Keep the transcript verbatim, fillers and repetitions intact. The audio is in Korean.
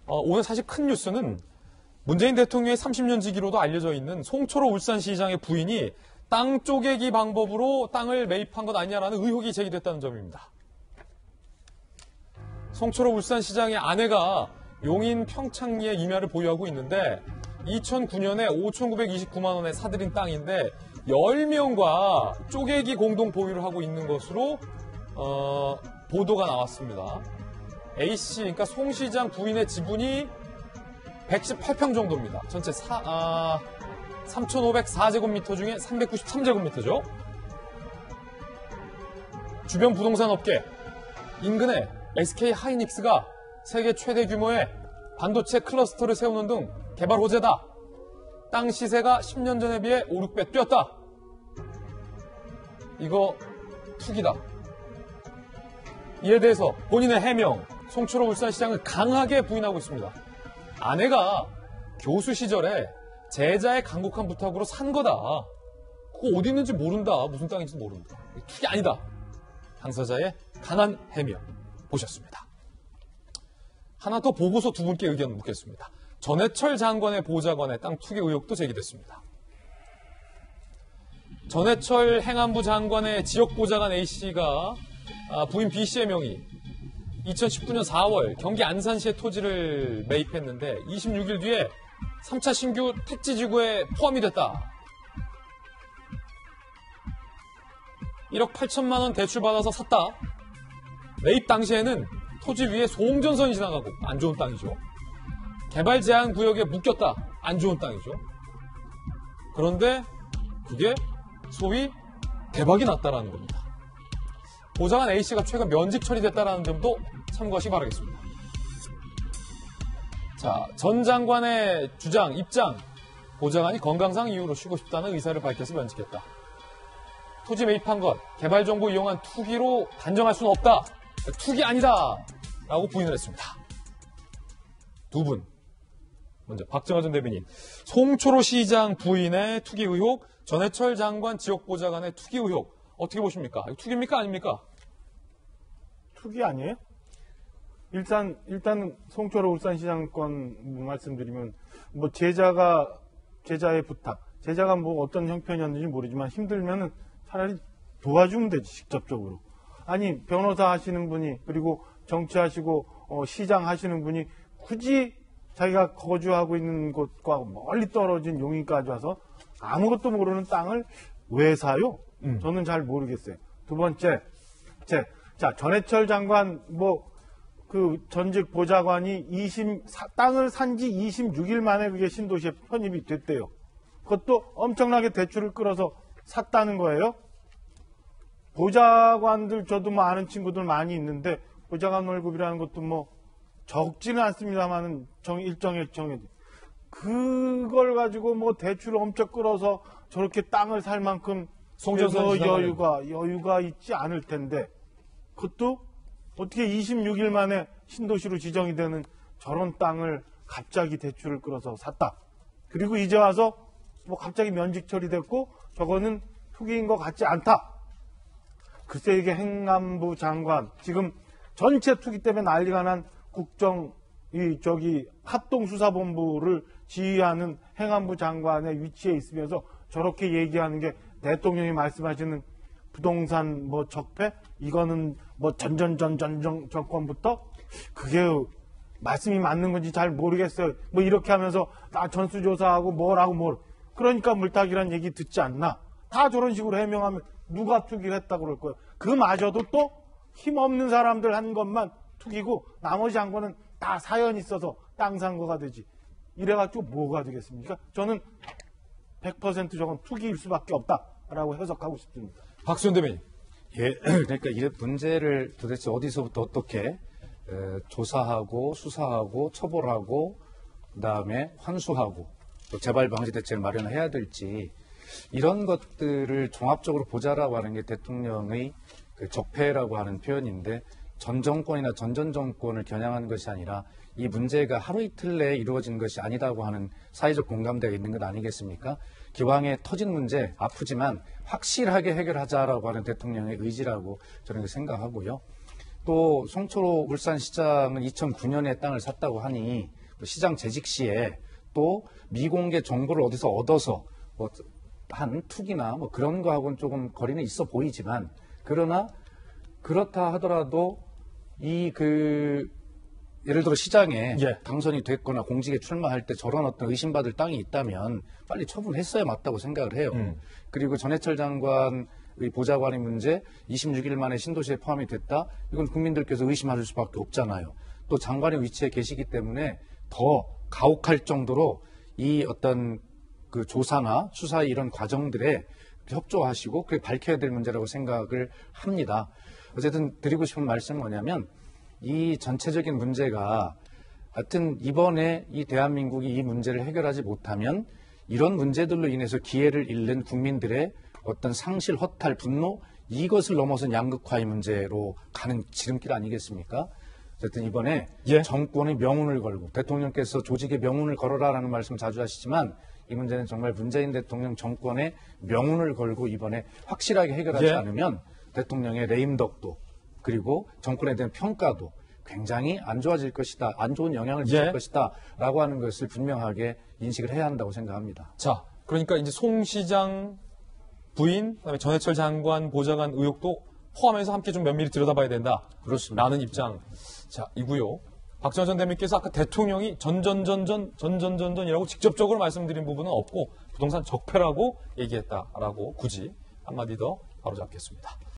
어, 오늘 사실 큰 뉴스는 문재인 대통령의 삼십 년 지기로도 알려져 있는 송철호 울산시장의 부인이 땅 쪼개기 방법으로 땅을 매입한 것 아니냐라는 의혹이 제기됐다는 점입니다. 송철호 울산시장의 아내가 용인 평창리에 임야를 보유하고 있는데 이천구 년에 오천구백이십구만 원에 사들인 땅인데 열 명과 쪼개기 공동 보유를 하고 있는 것으로 어, 보도가 나왔습니다. A씨, 그러니까 송 시장 부인의 지분이 백십팔 평 정도입니다. 전체 사, 아, 삼천오백사 제곱미터 중에 삼백구십삼 제곱미터죠. 주변 부동산 업계, 인근에 에스케이 하이닉스가 세계 최대 규모의 반도체 클러스터를 세우는 등 개발 호재다. 땅 시세가 십 년 전에 비해 오, 육 배 뛰었다. 이거 투기다. 이에 대해서 본인의 해명, 송철호 울산시장은 강하게 부인하고 있습니다. 아내가 교수 시절에 제자의 간곡한 부탁으로 산 거다. 그거 어디 있는지 모른다. 무슨 땅인지 모른다. 투기 아니다. 당사자의 강한 해명 보셨습니다. 하나 더 보고서 두 분께 의견 묻겠습니다. 전해철 장관의 보좌관의 땅 투기 의혹도 제기됐습니다. 전해철 행안부 장관의 지역보좌관 A씨가 부인 B씨의 명의 이천십구 년 사월 경기 안산시의 토지를 매입했는데 이십육 일 뒤에 삼 차 신규 택지지구에 포함이 됐다. 일억 팔천만 원 대출받아서 샀다. 매입 당시에는 토지 위에 송전선이 지나가고 안 좋은 땅이죠. 개발 제한 구역에 묶였다. 안 좋은 땅이죠. 그런데 그게 소위 대박이 났다라는 겁니다. 보좌관 A씨가 최근 면직 처리됐다는 점도 참고하시기 바라겠습니다. 자, 전 장관의 주장, 입장. 보좌관이 건강상 이유로 쉬고 싶다는 의사를 밝혀서 면직했다. 토지 매입한 것, 개발 정보 이용한 투기로 단정할 수는 없다. 투기 아니다. 라고 부인을 했습니다. 두 분. 먼저 박정하 전 대변인. 송철호 시장 부인의 투기 의혹, 전해철 장관 지역보좌관의 투기 의혹. 어떻게 보십니까? 투기입니까? 아닙니까? 투기 아니에요? 일단, 일단, 송철호 울산시장 건 말씀드리면, 뭐, 제자가, 제자의 부탁. 제자가 뭐 어떤 형편이었는지 모르지만 힘들면은 차라리 도와주면 되지, 직접적으로. 아니, 변호사 하시는 분이, 그리고 정치하시고, 어, 시장 하시는 분이 굳이 자기가 거주하고 있는 곳과 멀리 떨어진 용인까지 와서 아무것도 모르는 땅을 왜 사요? 음. 저는 잘 모르겠어요. 두 번째, 제, 자, 전해철 장관, 뭐, 그 전직 보좌관이 이십, 땅을 산 지 이십육 일 만에 그게 신도시에 편입이 됐대요. 그것도 엄청나게 대출을 끌어서 샀다는 거예요. 보좌관들, 저도 뭐 아는 친구들 많이 있는데, 보좌관 월급이라는 것도 뭐 적지는 않습니다만은 정, 일정에 정해. 그걸 가지고 뭐 대출을 엄청 끌어서 저렇게 땅을 살 만큼 송전선 여유가, 여유가 있지 않을 텐데, 그것도 어떻게 이십육 일 만에 신도시로 지정이 되는 저런 땅을 갑자기 대출을 끌어서 샀다. 그리고 이제 와서 뭐 갑자기 면직 처리됐고 저거는 투기인 것 같지 않다. 글쎄 이게 행안부 장관, 지금 전체 투기 때문에 난리가 난 국정, 이, 저기, 합동수사본부를 지휘하는 행안부 장관의 위치에 있으면서 저렇게 얘기하는 게 대통령이 말씀하시는 부동산 뭐 적폐? 이거는 뭐 전전전전전 정권부터? 그게 말씀이 맞는 건지 잘 모르겠어요. 뭐 이렇게 하면서 나 전수조사하고 뭐라고 뭘. 그러니까 물타기란 얘기 듣지 않나. 다 저런 식으로 해명하면 누가 투기를 했다고 그럴 거예요. 그마저도 또 힘없는 사람들 한 것만 투기고 나머지 한 거는 다 사연 있어서 땅 산 거가 되지. 이래가지고 뭐가 되겠습니까? 저는 백 퍼센트 저건 투기일 수밖에 없다라고 해석하고 싶습니다. 박수현 대변인. 예, 그러니까 이 문제를 도대체 어디서부터 어떻게 에, 조사하고 수사하고 처벌하고 그다음에 환수하고 또 재발 방지 대책을 마련해야 될지 이런 것들을 종합적으로 보자라고 하는 게 대통령의 그 적폐라고 하는 표현인데 전 정권이나 전전 정권을 겨냥하는 것이 아니라 이 문제가 하루 이틀 내에 이루어진 것이 아니다고 하는 사회적 공감대가 있는 것 아니겠습니까? 기왕에 터진 문제 아프지만 확실하게 해결하자라고 하는 대통령의 의지라고 저는 생각하고요. 또 송철호 울산시장은 이천구 년에 땅을 샀다고 하니 시장 재직 시에 또 미공개 정보를 어디서 얻어서 뭐 한 투기나 뭐 그런 거하고는 조금 거리는 있어 보이지만 그러나 그렇다 하더라도 이 그 예를 들어 시장에 예. 당선이 됐거나 공직에 출마할 때 저런 어떤 의심받을 땅이 있다면 빨리 처분했어야 맞다고 생각을 해요. 음. 그리고 전해철 장관의 보좌관의 문제 이십육 일 만에 신도시에 포함이 됐다. 이건 국민들께서 의심하실 수밖에 없잖아요. 또 장관의 위치에 계시기 때문에 더 가혹할 정도로 이 어떤 그 조사나 수사의 이런 과정들에 협조하시고 그게 밝혀야 될 문제라고 생각을 합니다. 어쨌든 드리고 싶은 말씀은 뭐냐면 이 전체적인 문제가 하여튼 이번에 이 대한민국이 이 문제를 해결하지 못하면 이런 문제들로 인해서 기회를 잃는 국민들의 어떤 상실, 허탈, 분노 이것을 넘어선 양극화의 문제로 가는 지름길 아니겠습니까? 어쨌든 이번에 예. 정권의 명운을 걸고 대통령께서 조직의 명운을 걸어라라는 말씀 자주 하시지만 이 문제는 정말 문재인 대통령 정권의 명운을 걸고 이번에 확실하게 해결하지 예. 않으면 대통령의 레임덕도 그리고 정권에 대한 평가도 굉장히 안 좋아질 것이다. 안 좋은 영향을 미칠 예. 것이다. 라고 하는 것을 분명하게 인식을 해야 한다고 생각합니다. 자, 그러니까 이제 송 시장 부인, 그다음에 전해철 장관 보좌관 의혹도 포함해서 함께 좀 면밀히 들여다봐야 된다. 그렇습니다. 라는 입장. 자, 이고요. 박지원 전 대표님께서 아까 대통령이 전전전전 전전전전이라고 직접적으로 말씀드린 부분은 없고 부동산 적폐라고 얘기했다라고 굳이 한마디 더 바로 잡겠습니다.